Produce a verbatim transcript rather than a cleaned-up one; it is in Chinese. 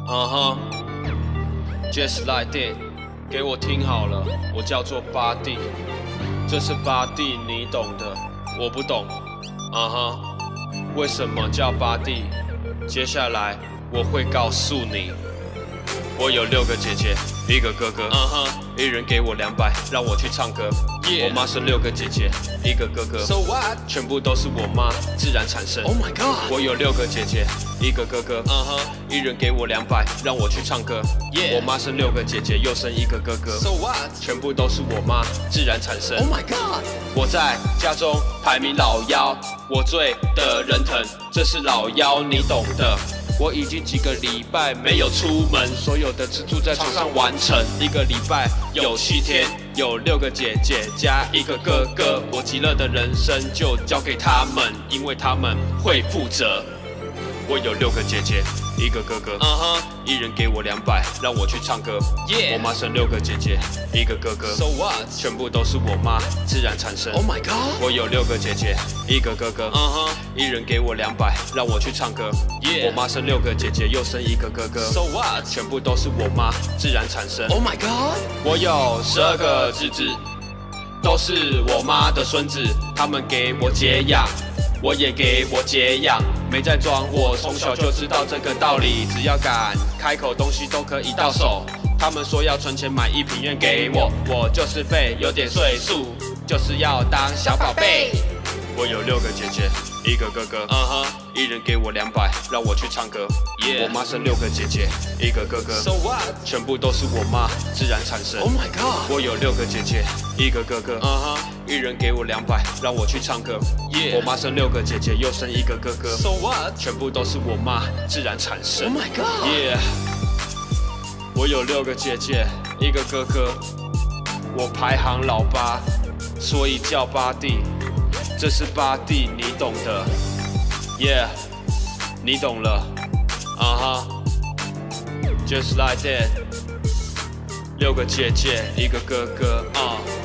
嗯哼 ，Just like that， 给我听好了，我叫做巴蒂，这是巴蒂，你懂的，我不懂。嗯哼，为什么叫巴蒂？接下来我会告诉你。我有六个姐姐，一个哥哥，嗯哼，一人给我两百，让我去唱歌。Yeah. 我妈生六个姐姐，一个哥哥 ，So what？ 全部都是我妈自然产生。 Oh my god！ 我有六个姐姐，一个哥哥，嗯哼，一人给我两百，让我去唱歌。 Yeah. 我妈生六个姐姐，又生一个哥哥 ，So what？ 全部都是我妈自然产生。 Oh my god！ 我在家中排名老幺，我最得人疼，这是老幺，你懂的。我已经几个礼拜没有出门，所有的支柱在床上完成。一个礼拜有七天，有六个姐姐加一个哥哥，我极乐的人生就交给他们，因为他们会负责。我有六个姐姐，一个哥哥，嗯哼，一人给我两百，让我去唱歌。 Yeah. 我妈生六个姐姐，一个哥哥 ，So what？ 全部都是我妈自然产生。 Oh my god！ 我有六个姐姐，一个哥哥，嗯哼，一人给我两百，让我去唱歌。 Yeah. 我妈生六个姐姐，又生一个哥哥 ，So what？ 全部都是我妈自然产生。 Oh my god！ 我有十二个侄子，都是我妈的孙子，他们给我解痒，我也给我解痒，没在装，我从小就知道这个道理，只要敢开口，东西都可以到手。他们说要存钱买一品院给我，我就是背，有点岁数，就是要当小宝贝。我有六个姐姐，一个哥哥，嗯哼，一人给我两百，让我去唱歌。 Yeah. 我妈生六个姐姐，一个哥哥 ，So what？ 全部都是我妈自然产生。 Oh my god！ 我有六个姐姐，一个哥哥，嗯哼，一人给我两百，让我去唱歌。 Yeah. 我妈生六个姐姐，又生一个哥哥 ，So what？ 全部都是我妈自然产生。 Oh my god！ Yeah， 我有六个姐姐，一个哥哥，我排行老八，所以叫巴蒂，这是巴蒂，你懂的。Yeah， 你懂了，啊哈 ，Just like that， 六个姐姐，一个哥哥，啊、uh。